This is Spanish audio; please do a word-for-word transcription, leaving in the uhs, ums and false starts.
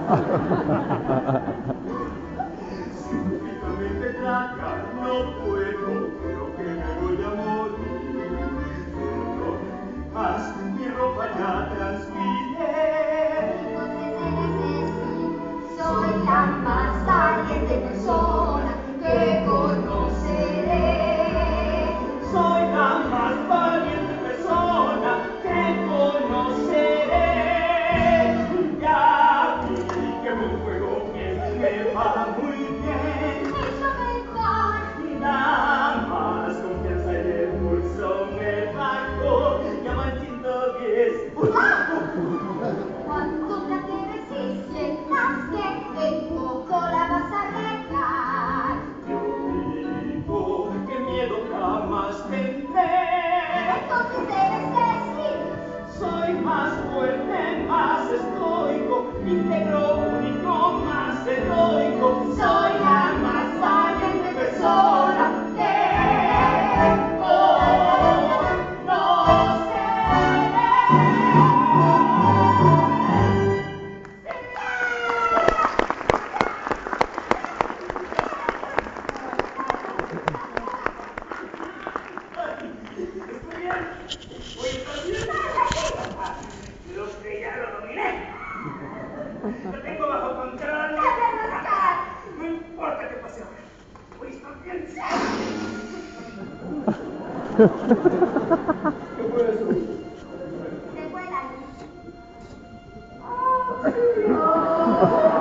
Súbitamente flaca, no puedo, creo que me voy a morir. No más, mi ropa ya transpiré. Entonces eres decir, soy la más valiente persona que conoceré. Soy la más valiente persona que conoceré. Ya vi que con fuego bien me va muy bien. Eso me va. Nada más confianza y el pulso me bajó. Ya van ciento diez. Cuando una te resistes, que en poco la vas a regar. Yo digo que miedo jamás tendré. Entonces debes decir, Soy más fuerte, más estoico, íntegro, único, más heroico. Soy la más valiente persona que ¿Estoy bien? ¿Voy a estar bien? Lo que ya lo dominé. Lo tengo bajo control. No importa qué pase ahora. Voy a estar bien. ¿Qué fue eso? se fue la luz.